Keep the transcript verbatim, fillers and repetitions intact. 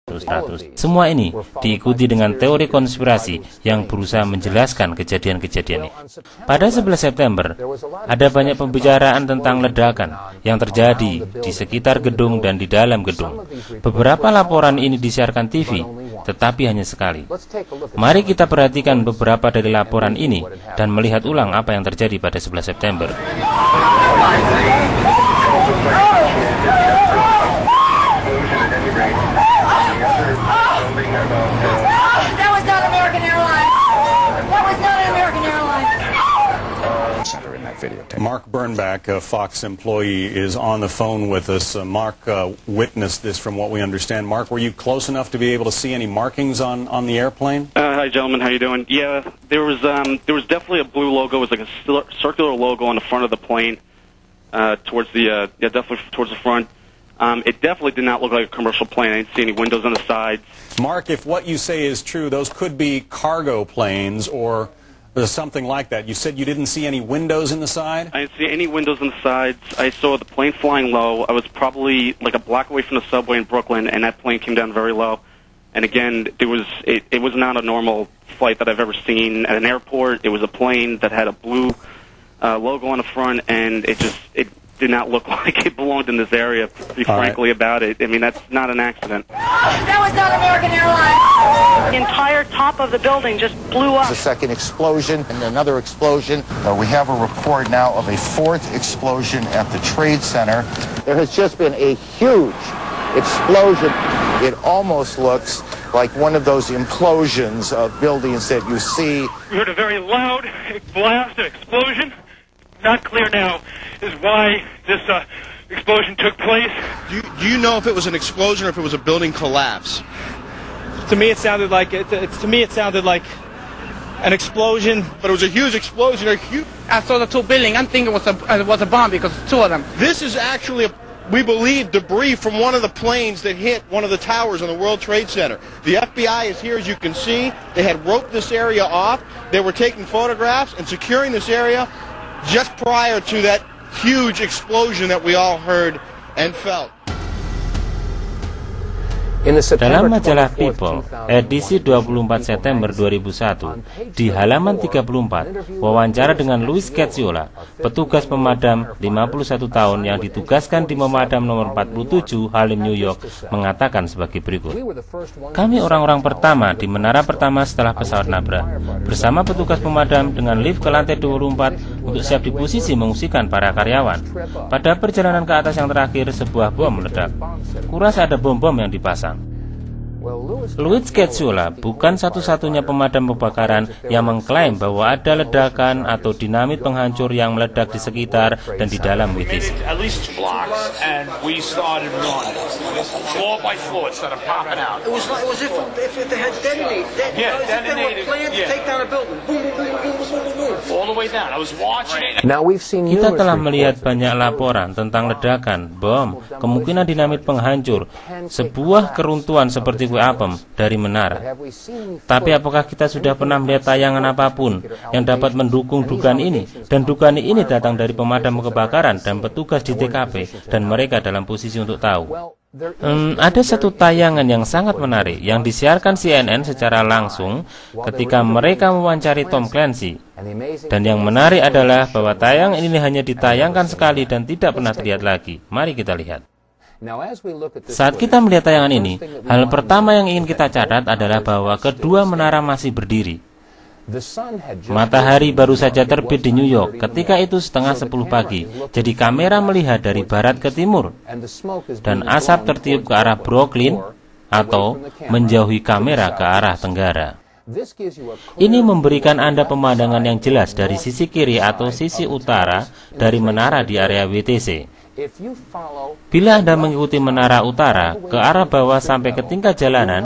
Semua ini diikuti dengan teori konspirasi yang berusaha menjelaskan kejadian-kejadian ini. Pada sebelas September, ada banyak pembicaraan tentang ledakan yang terjadi di sekitar gedung dan di dalam gedung. Beberapa laporan ini disiarkan T V, tetapi hanya sekali. Mari kita perhatikan beberapa dari laporan ini dan melihat ulang apa yang terjadi pada sebelas September. That was not American Airlines. That was not American Airlines. Mark Bernbach, a Fox employee, is on the phone with us. Uh, Mark uh, witnessed this from what we understand. Mark, were you close enough to be able to see any markings on, on the airplane? Uh, hi, gentlemen. How you doing? Yeah, there was um, there was definitely a blue logo. It was like a circular logo on the front of the plane, uh, towards the uh, yeah, definitely towards the front. Um, it definitely did not look like a commercial plane. I didn't see any windows on the sides. Mark, if what you say is true, those could be cargo planes or something like that. You said you didn't see any windows in the side? I didn't see any windows on the sides. I saw the plane flying low. I was probably like a block away from the subway in Brooklyn, and that plane came down very low. And again, there was it, it was not a normal flight that I've ever seen at an airport. It was a plane that had a blue uh, logo on the front, and it just it did not look like it belonged in this area, to be frankly right. about it. I mean, that's not an accident. That was not American Airlines. The entire top of the building just blew up. The second explosion and another explosion. Uh, we have a report now of a fourth explosion at the Trade Center. There has just been a huge explosion. It almost looks like one of those implosions of buildings that you see. We heard a very loud blast, an explosion. Not clear now is why this uh, explosion took place. Do you, do you know if it was an explosion or if it was a building collapse? To me, it sounded like it. it to me, it sounded like an explosion. But it was a huge explosion. A huge. I saw the two buildings. I'm thinking it was a it was a bomb because two of them. This is actually, a, we believe, debris from one of the planes that hit one of the towers on the World Trade Center. The F B I is here, as you can see. They had roped this area off. They were taking photographs and securing this area just prior to that huge explosion that we all heard and felt. Dalam majalah People, edisi dua puluh empat September dua ribu satu, di halaman tiga puluh empat, wawancara dengan Louis Scacciola, petugas pemadam lima puluh satu tahun yang ditugaskan di pemadam nomor empat puluh tujuh Harlem, New York, mengatakan sebagai berikut. Kami orang-orang pertama di menara pertama setelah pesawat nabrak, bersama petugas pemadam dengan lift ke lantai dua puluh empat untuk siap di posisi mengungsikan para karyawan. Pada perjalanan ke atas yang terakhir, sebuah bom meledak. Kurasa ada bom-bom yang dipasang. Louis Scacciola bukan satu-satunya pemadam kebakaran yang mengklaim bahwa ada ledakan atau dinamit penghancur yang meledak di sekitar dan di dalam W T C. Kita telah melihat banyak laporan tentang ledakan, bom, kemungkinan dinamit penghancur, sebuah keruntuhan seperti apem dari menara. Tapi apakah kita sudah pernah melihat tayangan apapun yang dapat mendukung dugaan ini? Dan dugaan ini datang dari pemadam kebakaran dan petugas di T K P, dan mereka dalam posisi untuk tahu. Hmm, ada satu tayangan yang sangat menarik yang disiarkan C N N secara langsung ketika mereka mewawancari Tom Clancy. Dan yang menarik adalah bahwa tayangan ini hanya ditayangkan sekali dan tidak pernah terlihat lagi. Mari kita lihat. Saat kita melihat tayangan ini, hal pertama yang ingin kita catat adalah bahwa kedua menara masih berdiri. Matahari baru saja terbit di New York ketika itu setengah sepuluh pagi. Jadi kamera melihat dari barat ke timur, dan asap tertiup ke arah Brooklyn atau menjauhi kamera ke arah tenggara. Ini memberikan Anda pemandangan yang jelas dari sisi kiri atau sisi utara dari menara di area W T C. Bila Anda mengikuti menara utara ke arah bawah sampai ke tingkat jalanan,